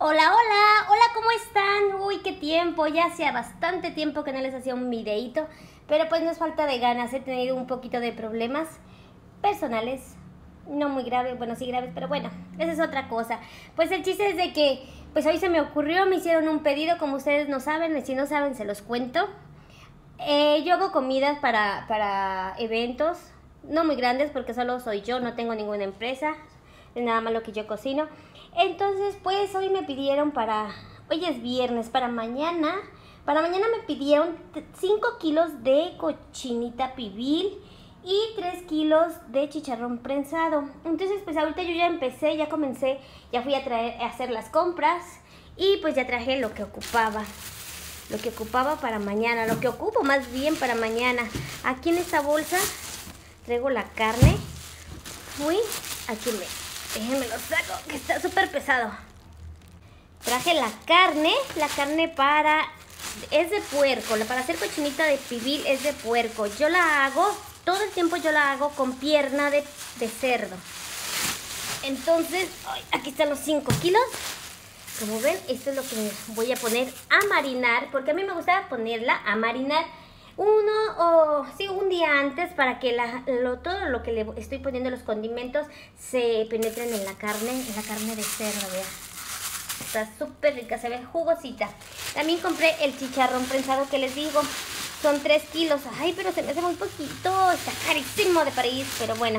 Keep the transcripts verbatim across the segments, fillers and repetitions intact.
Hola, hola, hola, ¿cómo están? Uy, qué tiempo, ya hacía bastante tiempo que no les hacía un videito, pero pues no es falta de ganas, he tenido un poquito de problemas personales, no muy graves, bueno, sí graves, pero bueno, esa es otra cosa. Pues el chiste es de que, pues hoy se me ocurrió, me hicieron un pedido, como ustedes no saben, y si no saben se los cuento. Eh, yo hago comidas para, para eventos, no muy grandes porque solo soy yo, no tengo ninguna empresa, es nada más lo que yo cocino. Entonces pues hoy me pidieron para, hoy es viernes, para mañana, para mañana me pidieron cinco kilos de cochinita pibil y tres kilos de chicharrón prensado. Entonces pues ahorita yo ya empecé, ya comencé, ya fui a, traer, a hacer las compras y pues ya traje lo que ocupaba. Lo que ocupaba para mañana, lo que ocupo más bien para mañana. Aquí en esta bolsa traigo la carne. Uy, aquí me, déjenme lo saco, que está súper pesado. Traje la carne, la carne para, es de puerco, para hacer cochinita de pibil es de puerco. Yo la hago, todo el tiempo yo la hago con pierna de, de cerdo. Entonces, aquí están los cinco kilos. Como ven, esto es lo que voy a poner a marinar, porque a mí me gusta ponerla a marinar uno o sí, un día antes para que la, lo, todo lo que le estoy poniendo, los condimentos, se penetren en la carne, en la carne de cerdo, vean. Está súper rica, se ve jugosita. También compré el chicharrón prensado que les digo, son tres kilos. Ay, pero se me hace muy poquito, está carísimo de París, pero bueno.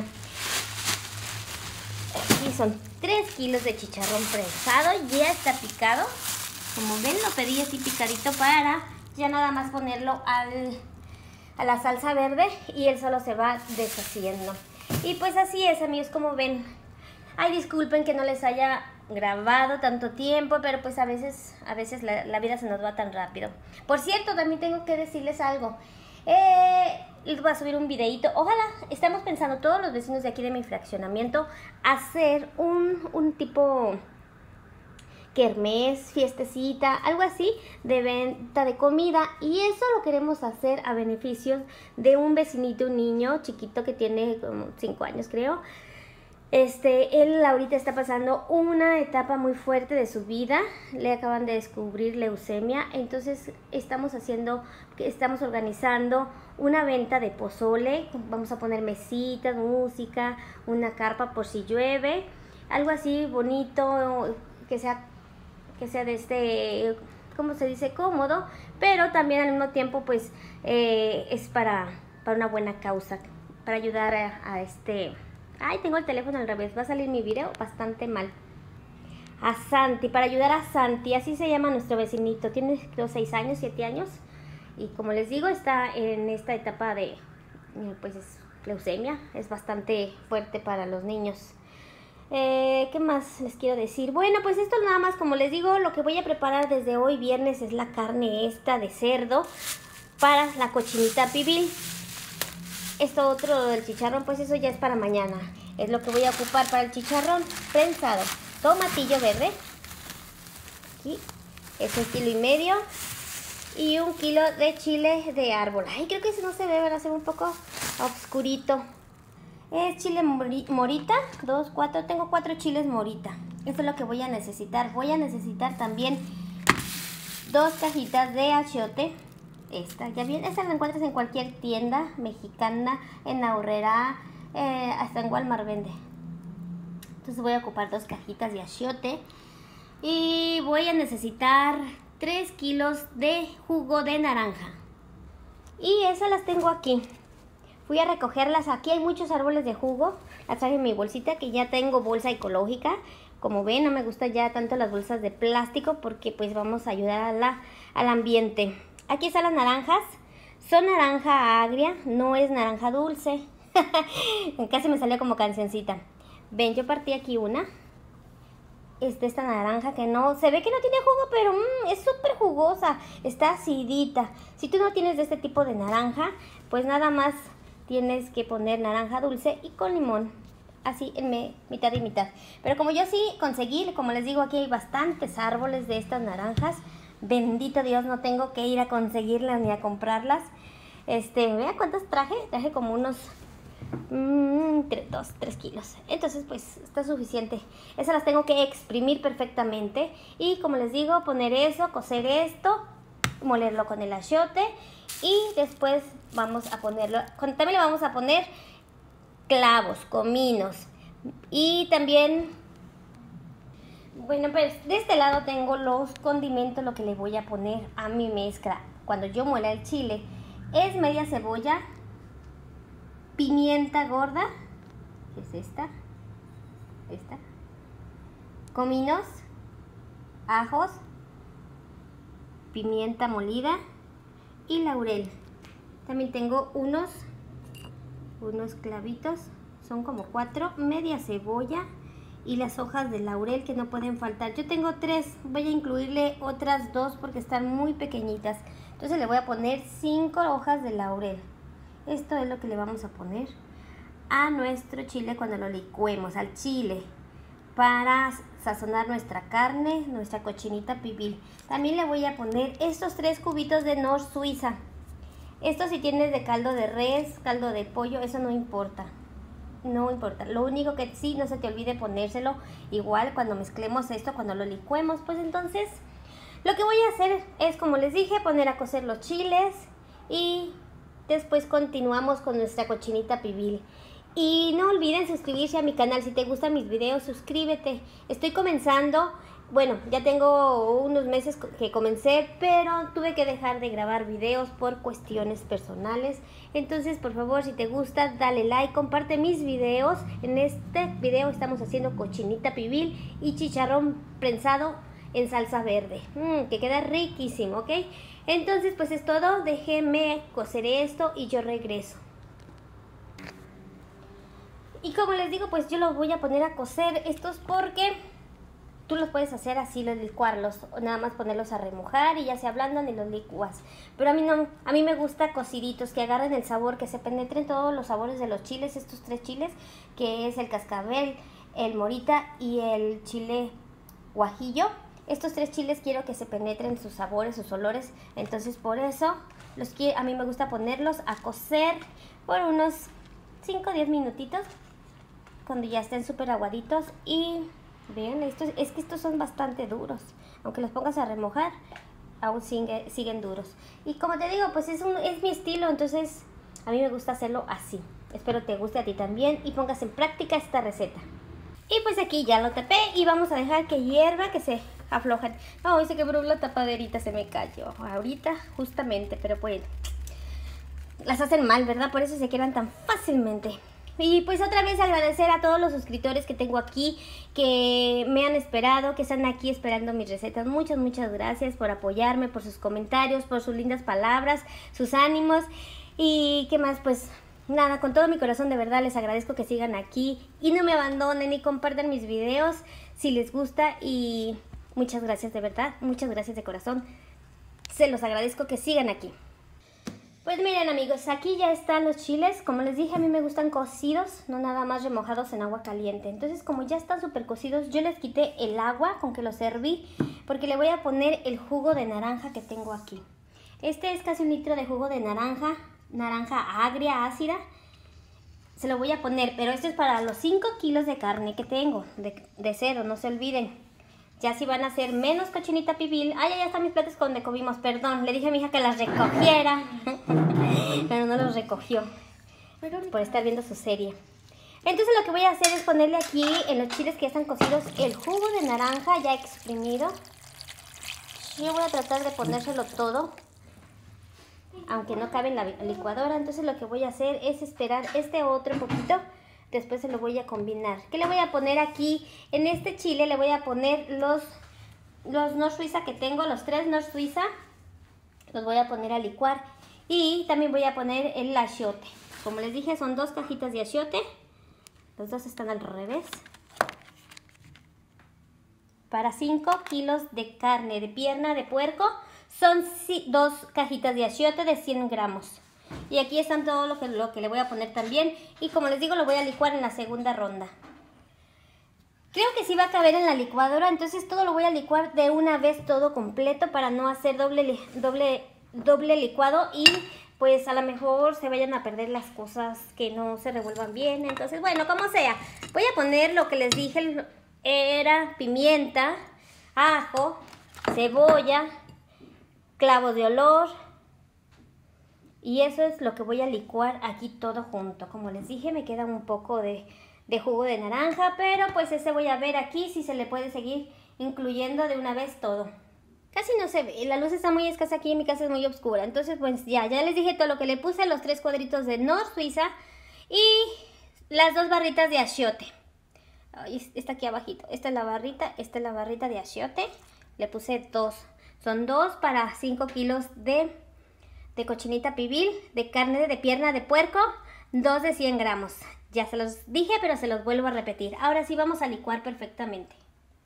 Aquí son tres kilos de chicharrón prensado, ya está picado. Como ven, lo pedí así picadito para ya nada más ponerlo al, a la salsa verde y él solo se va deshaciendo. Y pues así es, amigos, como ven. Ay, disculpen que no les haya grabado tanto tiempo, pero pues a veces, a veces la, la vida se nos va tan rápido. Por cierto, también tengo que decirles algo. Eh, les voy a subir un videito. Ojalá, estamos pensando todos los vecinos de aquí de mi fraccionamiento hacer un, un tipo kermés, fiestecita, algo así de venta de comida, y eso lo queremos hacer a beneficio de un vecinito, un niño chiquito que tiene como cinco años creo. Este, él ahorita está pasando una etapa muy fuerte de su vida, le acaban de descubrir leucemia, entonces estamos haciendo, estamos organizando una venta de pozole, vamos a poner mesitas, música, una carpa por si llueve, algo así bonito, que sea, que sea de este, ¿cómo se dice? Cómodo, pero también al mismo tiempo pues eh, es para, para una buena causa, para ayudar a, a este... Ay, tengo el teléfono al revés, va a salir mi video bastante mal. A Santi, para ayudar a Santi, así se llama nuestro vecinito. Tiene creo seis años, siete años. Y como les digo, está en esta etapa de, pues es leucemia. Es bastante fuerte para los niños. Eh, ¿Qué más les quiero decir? Bueno, pues esto nada más, como les digo, lo que voy a preparar desde hoy viernes es la carne esta de cerdo para la cochinita pibil. Esto otro del chicharrón, pues eso ya es para mañana. Es lo que voy a ocupar para el chicharrón prensado. Tomatillo verde. Aquí es un kilo y medio. Y un kilo de chile de árbol. Ay, creo que ese no se ve, va a ser un poco oscurito. Es chile morita. Dos, cuatro. Tengo cuatro chiles morita. Esto es lo que voy a necesitar. Voy a necesitar también dos cajitas de achiote. Esta, ya bien, esta la encuentras en cualquier tienda mexicana, en Aurrera, eh, hasta en Walmart vende. Entonces voy a ocupar dos cajitas de achiote y voy a necesitar tres kilos de jugo de naranja. Y esas las tengo aquí. Fui a recogerlas, aquí hay muchos árboles de jugo, las traje en mi bolsita que ya tengo bolsa ecológica. Como ven, no me gustan ya tanto las bolsas de plástico porque pues vamos a ayudar a la, al ambiente. Aquí están las naranjas, son naranja agria, no es naranja dulce. Casi me salió como cancioncita. Ven, yo partí aquí una. Es de esta naranja que no, se ve que no tiene jugo, pero mmm, es súper jugosa, está acidita. Si tú no tienes de este tipo de naranja, pues nada más tienes que poner naranja dulce y con limón. Así en me, mitad y mitad. Pero como yo sí conseguí, como les digo, aquí hay bastantes árboles de estas naranjas. Bendito Dios, no tengo que ir a conseguirlas ni a comprarlas. Este, vea cuántas traje. Traje como unos mmm, dos, tres kilos. Entonces pues está suficiente. Esas las tengo que exprimir perfectamente. Y como les digo, poner eso, cocer esto, molerlo con el achiote. Y después vamos a ponerlo, también le vamos a poner clavos, cominos. Y también, bueno, pues de este lado tengo los condimentos, lo que le voy a poner a mi mezcla cuando yo muela el chile. Es media cebolla, pimienta gorda, que es esta, esta, cominos, ajos, pimienta molida y laurel. También tengo unos, unos clavitos, son como cuatro, media cebolla y las hojas de laurel que no pueden faltar. Yo tengo tres, voy a incluirle otras dos porque están muy pequeñitas. Entonces le voy a poner cinco hojas de laurel. Esto es lo que le vamos a poner a nuestro chile cuando lo licuemos, al chile, para sazonar nuestra carne, nuestra cochinita pibil. También le voy a poner estos tres cubitos de Knorr Suiza. Esto si tienes de caldo de res, caldo de pollo, eso no importa. No importa. Lo único que sí, no se te olvide ponérselo igual cuando mezclemos esto, cuando lo licuemos. Pues entonces, lo que voy a hacer es, como les dije, poner a cocer los chiles y después continuamos con nuestra cochinita pibil. Y no olviden suscribirse a mi canal. Si te gustan mis videos, suscríbete. Estoy comenzando, bueno, ya tengo unos meses que comencé, pero tuve que dejar de grabar videos por cuestiones personales. Entonces, por favor, si te gusta, dale like, comparte mis videos. En este video estamos haciendo cochinita pibil y chicharrón prensado en salsa verde, mmm, que queda riquísimo, ¿ok? Entonces, pues es todo. Déjenme cocer esto y yo regreso. Y como les digo, pues yo los voy a poner a cocer estos porque tú los puedes hacer así, los licuarlos, o nada más ponerlos a remojar y ya se ablandan y los licuas. Pero a mí no, a mí me gusta cociditos, que agarren el sabor, que se penetren todos los sabores de los chiles, estos tres chiles, que es el cascabel, el morita y el chile guajillo. Estos tres chiles quiero que se penetren sus sabores, sus olores, entonces por eso los quiero, a mí me gusta ponerlos a cocer por unos cinco o diez minutitos. Cuando ya estén súper aguaditos. Y vean, estos, es que estos son bastante duros. Aunque los pongas a remojar, aún sigue, siguen duros. Y como te digo, pues es, un, es mi estilo. Entonces a mí me gusta hacerlo así. Espero te guste a ti también y pongas en práctica esta receta. Y pues aquí ya lo tapé y vamos a dejar que hierva, que se aflojen. No, oh, se quebró la tapaderita, se me cayó ahorita justamente, pero bueno, las hacen mal, ¿verdad? Por eso se quedan tan fácilmente. Y pues otra vez agradecer a todos los suscriptores que tengo aquí, que me han esperado, que están aquí esperando mis recetas. Muchas, muchas gracias por apoyarme, por sus comentarios, por sus lindas palabras, sus ánimos. Y qué más, pues nada, con todo mi corazón de verdad les agradezco que sigan aquí y no me abandonen y compartan mis videos si les gusta. Y muchas gracias de verdad, muchas gracias de corazón. Se los agradezco que sigan aquí. Pues miren amigos, aquí ya están los chiles. Como les dije, a mí me gustan cocidos, no nada más remojados en agua caliente. Entonces, como ya están súper cocidos, yo les quité el agua con que los serví, porque le voy a poner el jugo de naranja que tengo aquí. Este es casi un litro de jugo de naranja, naranja agria, ácida. Se lo voy a poner, pero esto es para los cinco kilos de carne que tengo, de, de cerdo, no se olviden. Ya si van a hacer menos cochinita pibil. Ay, ya están mis platos donde comimos, perdón. Le dije a mi hija que las recogiera, pero no los recogió por estar viendo su serie. Entonces lo que voy a hacer es ponerle aquí, en los chiles que ya están cocidos, el jugo de naranja ya exprimido. Yo voy a tratar de ponérselo todo, aunque no cabe en la licuadora. Entonces lo que voy a hacer es esperar este otro poquito. Después se lo voy a combinar. ¿Qué le voy a poner aquí? En este chile le voy a poner los, los Knorr Suiza que tengo, los tres Knorr Suiza. Los voy a poner a licuar. Y también voy a poner el achiote. Como les dije, son dos cajitas de achiote. Los dos están al revés. Para cinco kilos de carne de pierna de puerco, son dos cajitas de achiote de cien gramos. Y aquí están todo lo que, lo que le voy a poner también. Y como les digo, lo voy a licuar en la segunda ronda. Creo que sí va a caber en la licuadora, entonces todo lo voy a licuar de una vez todo completo para no hacer doble, doble, doble licuado y pues a lo mejor se vayan a perder las cosas, que no se revuelvan bien. Entonces, bueno, como sea, voy a poner lo que les dije, era pimienta, ajo, cebolla, clavos de olor, y eso es lo que voy a licuar aquí todo junto. Como les dije, me queda un poco de, de jugo de naranja, pero pues ese voy a ver aquí si se le puede seguir incluyendo de una vez todo. Casi no se ve, la luz está muy escasa aquí, en mi casa es muy oscura. Entonces pues ya, ya les dije todo lo que le puse, los tres cuadritos de Knorr Suiza y las dos barritas de achiote. Ay, está aquí abajito, esta es la barrita, esta es la barrita de achiote. Le puse dos, son dos para cinco kilos de... de cochinita pibil, de carne de pierna de puerco, dos de cien gramos. Ya se los dije, pero se los vuelvo a repetir. Ahora sí vamos a licuar perfectamente.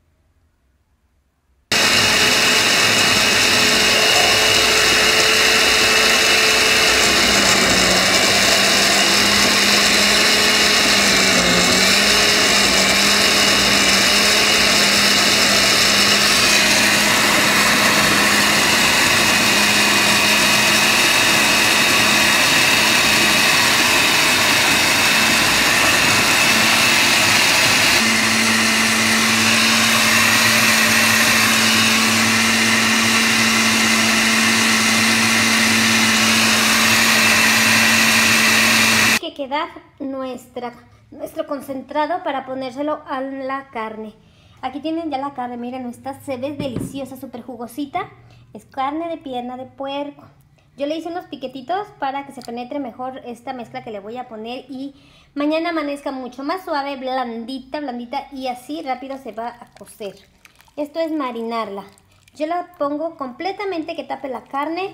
Queda nuestra, nuestro concentrado para ponérselo a la carne. Aquí tienen ya la carne, miren, esta se ve deliciosa, súper jugosita. Es carne de pierna de puerco. Yo le hice unos piquetitos para que se penetre mejor esta mezcla que le voy a poner y mañana amanezca mucho más suave, blandita, blandita, y así rápido se va a cocer. Esto es marinarla. Yo la pongo completamente que tape la carne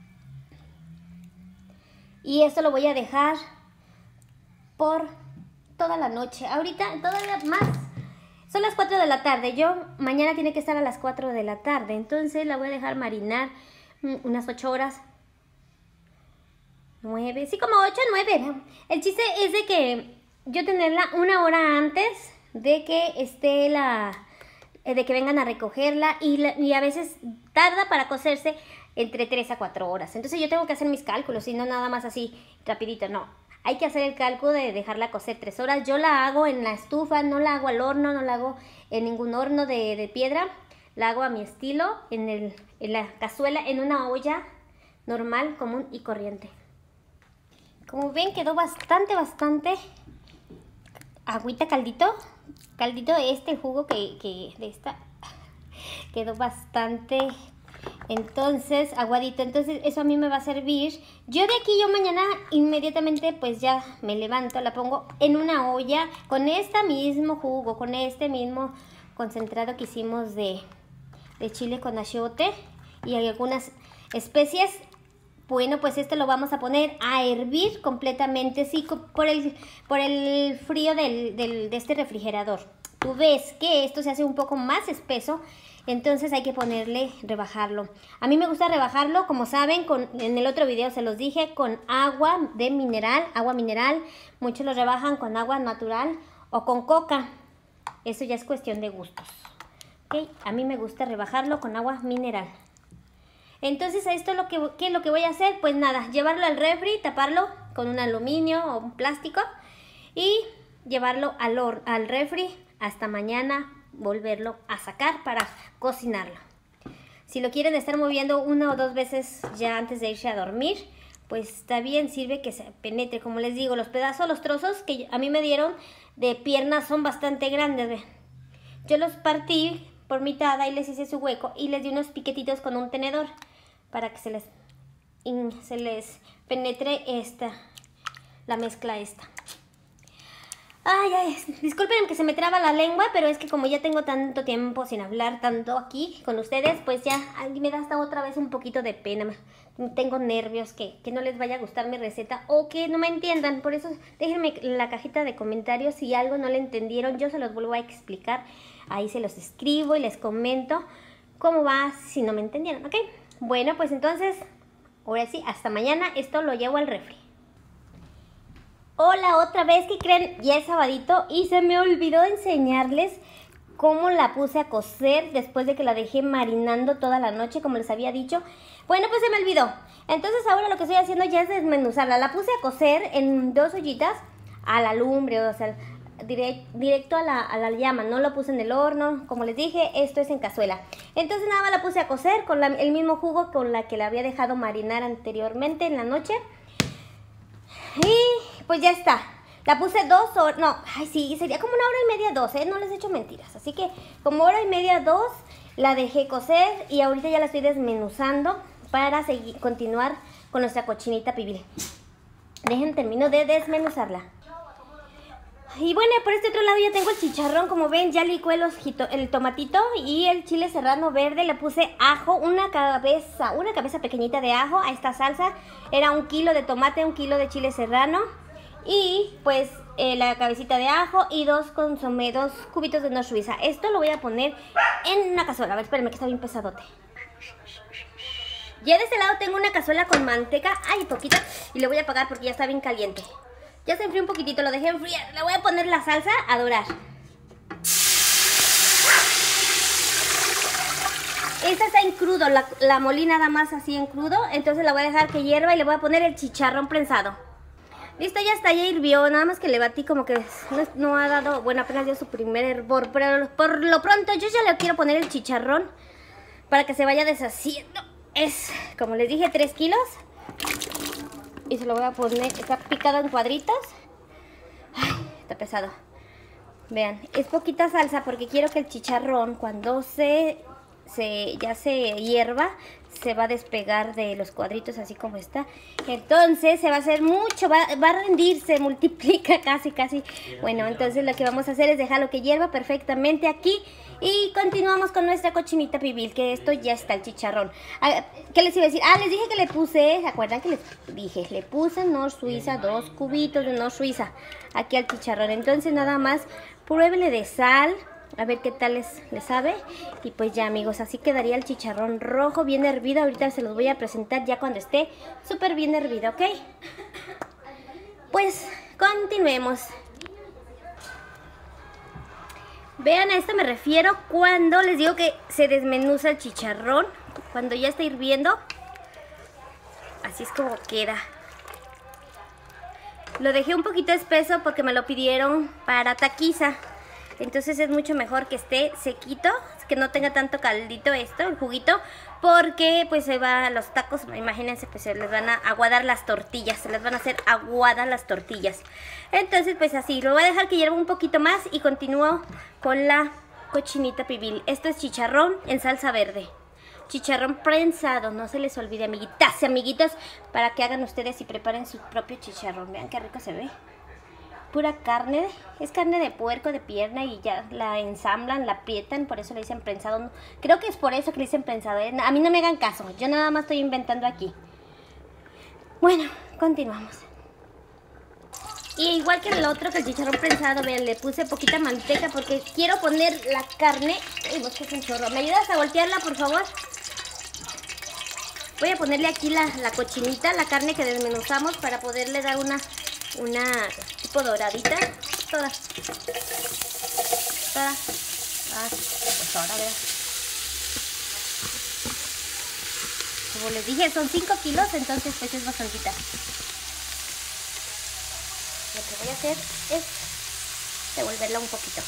y esto lo voy a dejar por toda la noche. Ahorita todavía más, son las cuatro de la tarde. Yo mañana tiene que estar a las cuatro de la tarde, entonces la voy a dejar marinar unas ocho horas, nueve, sí, como ocho, nueve. El chiste es de que yo tenerla una hora antes de que esté la, de que vengan a recogerla, y, la, y a veces tarda para cocerse entre tres a cuatro horas. Entonces yo tengo que hacer mis cálculos y no nada más así rapidito, no. Hay que hacer el cálculo de dejarla cocer tres horas. Yo la hago en la estufa, no la hago al horno, no la hago en ningún horno de, de piedra. La hago a mi estilo, en, el, en la cazuela, en una olla normal, común y corriente. Como ven, quedó bastante, bastante agüita, caldito. Caldito de este jugo que, que de esta quedó bastante... Entonces, aguadito, entonces eso a mí me va a servir. Yo de aquí, yo mañana inmediatamente pues ya me levanto, la pongo en una olla con este mismo jugo, con este mismo concentrado que hicimos de, de chile con achiote y algunas especias. Bueno, pues esto lo vamos a poner a hervir completamente, sí, por el, por el frío del, del, de este refrigerador. Tú ves que esto se hace un poco más espeso, entonces hay que ponerle, rebajarlo. A mí me gusta rebajarlo, como saben, con, en el otro video se los dije, con agua de mineral, agua mineral. Muchos lo rebajan con agua natural o con coca. Eso ya es cuestión de gustos. ¿Okay? A mí me gusta rebajarlo con agua mineral. Entonces, esto es lo que, ¿qué es lo que voy a hacer? Pues nada, llevarlo al refri, taparlo con un aluminio o un plástico y llevarlo al, or, al refri hasta mañana, volverlo a sacar para cocinarlo. Si lo quieren estar moviendo una o dos veces ya antes de irse a dormir, pues está bien, sirve que se penetre. Como les digo, los pedazos, los trozos que a mí me dieron de piernas son bastante grandes, ¿ve? Yo los partí por mitad y les hice su hueco y les di unos piquetitos con un tenedor para que se les, se les penetre esta, la mezcla esta. Ay, ay, disculpen que se me traba la lengua, pero es que como ya tengo tanto tiempo sin hablar tanto aquí con ustedes, pues ya ay, me da hasta otra vez un poquito de pena. Tengo nervios que, que no les vaya a gustar mi receta o que no me entiendan. Por eso déjenme en la cajita de comentarios si algo no le entendieron. Yo se los vuelvo a explicar. Ahí se los escribo y les comento cómo va si no me entendieron, ¿ok? Bueno, pues entonces, ahora sí, hasta mañana. Esto lo llevo al refri. Hola, otra vez, ¿qué creen? Ya es sabadito y se me olvidó enseñarles cómo la puse a cocer después de que la dejé marinando toda la noche, como les había dicho. Bueno, pues se me olvidó. Entonces ahora lo que estoy haciendo ya es desmenuzarla. La puse a cocer en dos ollitas a la lumbre, o sea, direct, directo a la, a la llama. No lo puse en el horno, como les dije, esto es en cazuela. Entonces nada más la puse a cocer con la, el mismo jugo con la que la había dejado marinar anteriormente en la noche. Y pues ya está. La puse dos horas, no, ay sí, sería como una hora y media, dos, ¿eh? No les he hecho mentiras. Así que como hora y media, dos, la dejé cocer y ahorita ya la estoy desmenuzando para seguir, continuar con nuestra cochinita pibil. Dejen, termino de desmenuzarla. Y bueno, por este otro lado ya tengo el chicharrón, como ven, ya licué los, el tomatito y el chile serrano verde. Le puse ajo, una cabeza, una cabeza pequeñita de ajo a esta salsa. Era un kilo de tomate, un kilo de chile serrano. Y pues eh, la cabecita de ajo y dos consomé, dos cubitos de noz suiza. Esto lo voy a poner en una cazuela. A ver, espérenme que está bien pesadote. Ya de este lado tengo una cazuela con manteca, ay, poquita, y le voy a apagar porque ya está bien caliente. Ya se enfrió un poquitito, lo dejé enfriar. Le voy a poner la salsa a dorar. Esta está en crudo, la, la molí nada más así en crudo. Entonces la voy a dejar que hierva y le voy a poner el chicharrón prensado. Listo, ya está, ya hirvió, nada más que le batí como que no, no ha dado, bueno, apenas dio su primer hervor, pero por lo pronto yo ya le quiero poner el chicharrón para que se vaya deshaciendo. Es, como les dije, tres kilos y se lo voy a poner, está picado en cuadritos. Ay, está pesado. Vean, es poquita salsa porque quiero que el chicharrón cuando se, se ya se hierva se va a despegar de los cuadritos así como está. Entonces se va a hacer mucho, va, va a rendirse, multiplica casi, casi. Bueno, entonces lo que vamos a hacer es dejarlo que hierva perfectamente aquí. Y continuamos con nuestra cochinita pibil, que esto ya está el chicharrón. ¿Qué les iba a decir? Ah, les dije que le puse, ¿se acuerdan que les dije? Le puse noz suiza, dos cubitos de noz suiza aquí al chicharrón. Entonces nada más, pruébele de sal. A ver qué tal les, les sabe. Y pues ya, amigos, así quedaría el chicharrón rojo bien hervido. Ahorita se los voy a presentar ya cuando esté súper bien hervido, ¿ok? Pues continuemos. Vean, a esto me refiero cuando les digo que se desmenuza el chicharrón. Cuando ya está hirviendo. Así es como queda. Lo dejé un poquito espeso porque me lo pidieron para taquiza. Entonces es mucho mejor que esté sequito, que no tenga tanto caldito esto, el juguito, porque pues se va a los tacos, imagínense, pues se les van a aguadar las tortillas, se les van a hacer aguadas las tortillas. Entonces pues así, lo voy a dejar que hierva un poquito más y continúo con la cochinita pibil. Esto es chicharrón en salsa verde. Chicharrón prensado, no se les olvide, amiguitas y amiguitos, para que hagan ustedes y preparen su propio chicharrón. Vean qué rico se ve. Pura carne, es carne de puerco, de pierna y ya la ensamblan, la aprietan, por eso le dicen prensado. Creo que es por eso que le dicen prensado, ¿eh? A mí no me hagan caso, yo nada más estoy inventando aquí. Bueno, continuamos. Y igual que el otro, que el chicharrón prensado, vean, le puse poquita manteca porque quiero poner la carne. Uy, no, que es un chorro. ¿Me ayudas a voltearla, por favor? Voy a ponerle aquí la, la cochinita, la carne que desmenuzamos para poderle dar una... una tipo doradita, toda, toda, ah, pues ahora vean. Como les dije, son cinco kilos, entonces pues es bastantita. Lo que voy a hacer es devolverla un poquito.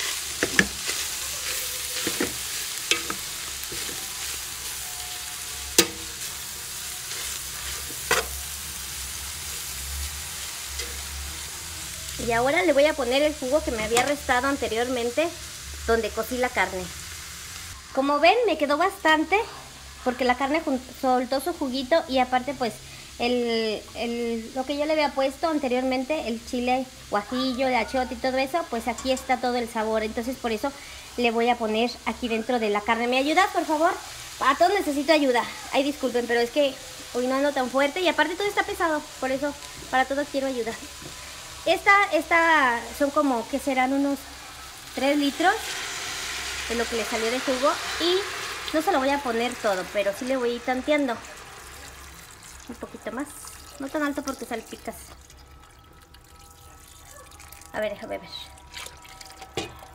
Y ahora le voy a poner el jugo que me había restado anteriormente, donde cocí la carne. Como ven, me quedó bastante, porque la carne soltó su juguito y aparte pues el, el, lo que yo le había puesto anteriormente, el chile guajillo, de achiote y todo eso, pues aquí está todo el sabor. Entonces por eso le voy a poner aquí dentro de la carne. ¿Me ayudas, por favor? Para todo necesito ayuda. Ay, disculpen, pero es que hoy no ando tan fuerte y aparte todo está pesado, por eso para todo quiero ayuda. Esta, esta son como que serán unos tres litros de lo que le salió de jugo y no se lo voy a poner todo, pero sí le voy a ir tanteando un poquito más, no tan alto porque salpicas. A ver, déjame ver.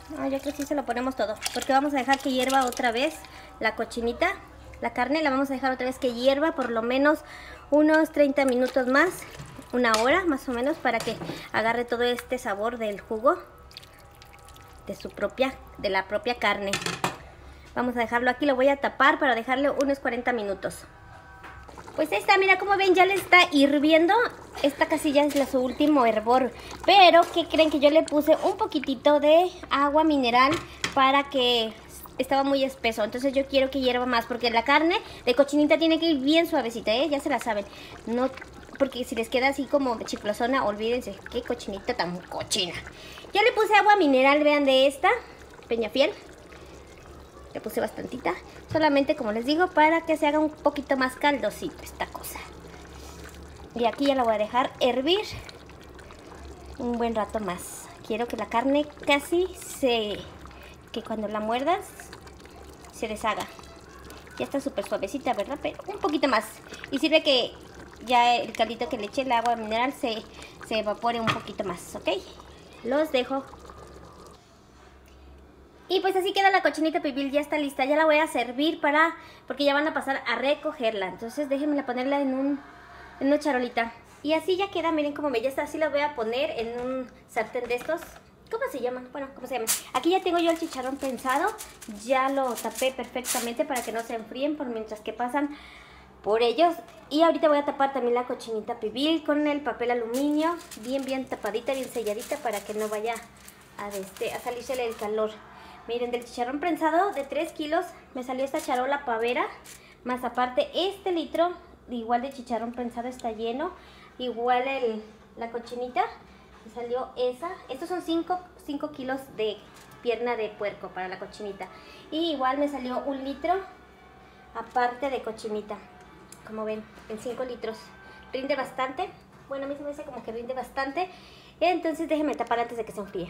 Ah, yo creo que sí se lo ponemos todo, porque vamos a dejar que hierva otra vez la cochinita. La carne la vamos a dejar otra vez que hierva por lo menos unos treinta minutos más, una hora más o menos, para que agarre todo este sabor del jugo de su propia, de la propia carne. Vamos a dejarlo aquí, lo voy a tapar para dejarle unos cuarenta minutos. Pues ahí está, mira como ven, ya le está hirviendo. Esta casi ya es la, su último hervor. Pero, ¿qué creen? Que yo le puse un poquitito de agua mineral para que estaba muy espeso. Entonces yo quiero que hierva más, porque la carne de cochinita tiene que ir bien suavecita, ¿eh? Ya se la saben. No, porque si les queda así como chiclosona, olvídense. Qué cochinita tan cochina. Ya le puse agua mineral, vean, de esta Peñafiel. Le puse bastantita, solamente como les digo, para que se haga un poquito más caldosito esta cosa. Y aquí ya la voy a dejar hervir un buen rato más. Quiero que la carne casi se... que cuando la muerdas se deshaga. Ya está súper suavecita, ¿verdad? Pero un poquito más. Y sirve que ya el caldito que le eché, el agua mineral, se, se evapore un poquito más, ¿ok? Los dejo. Y pues así queda la cochinita pibil, ya está lista. Ya la voy a servir para, porque ya van a pasar a recogerla. Entonces déjenme ponerla en, un, en una charolita. Y así ya queda, miren cómo me ya está. Así la voy a poner en un sartén de estos. ¿Cómo se llaman? Bueno, ¿cómo se llaman? Aquí ya tengo yo el chicharrón prensado. Ya lo tapé perfectamente para que no se enfríen por mientras que pasan por ellos. Y ahorita voy a tapar también la cochinita pibil con el papel aluminio. Bien, bien tapadita, bien selladita para que no vaya a, este, a salirse el calor. Miren, del chicharrón prensado de tres kilos me salió esta charola pavera. Más aparte este litro igual de chicharrón prensado está lleno. Igual el, la cochinita me salió esa. Estos son cinco kilos de pierna de puerco para la cochinita. Y igual me salió un litro aparte de cochinita. Como ven, en cinco litros. Rinde bastante. Bueno, a mí se me hace como que rinde bastante. Entonces déjenme tapar antes de que se enfríe.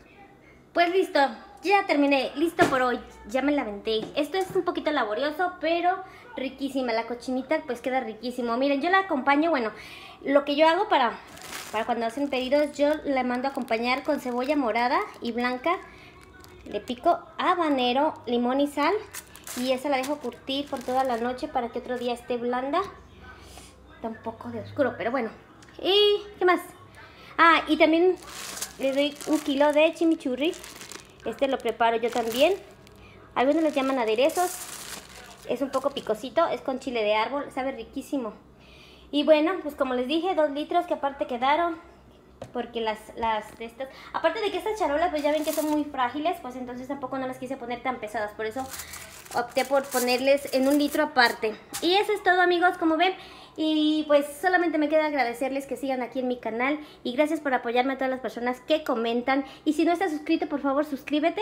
Pues listo, ya terminé, listo por hoy, ya me la aventé. Esto es un poquito laborioso, pero riquísima. La cochinita pues queda riquísimo. Miren, yo la acompaño, bueno, lo que yo hago para, para cuando hacen pedidos, yo la mando a acompañar con cebolla morada y blanca. Le pico habanero, limón y sal. Y esa la dejo curtir por toda la noche para que otro día esté blanda. Está un poco de oscuro, pero bueno. ¿Y qué más? Ah, y también le doy un kilo de chimichurri. Este lo preparo yo también. Algunos les llaman aderezos. Es un poco picosito, es con chile de árbol, sabe riquísimo. Y bueno, pues como les dije, dos litros que aparte quedaron. Porque las, las de estas, aparte de que estas charolas pues ya ven que son muy frágiles, pues entonces tampoco no las quise poner tan pesadas. Por eso opté por ponerles en un litro aparte. Y eso es todo, amigos, como ven. Y pues solamente me queda agradecerles que sigan aquí en mi canal. Y gracias por apoyarme a todas las personas que comentan. Y si no estás suscrito, por favor suscríbete.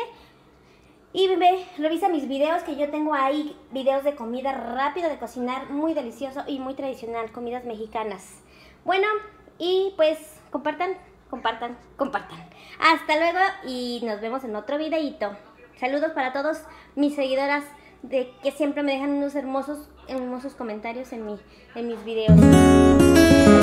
Y ve, revisa mis videos, que yo tengo ahí videos de comida rápido de cocinar, muy delicioso y muy tradicional, comidas mexicanas. Bueno, y pues compartan, compartan, compartan. Hasta luego y nos vemos en otro videito. Saludos para todos mis seguidoras de que siempre me dejan unos hermosos, hermosos comentarios en, mi, en mis videos.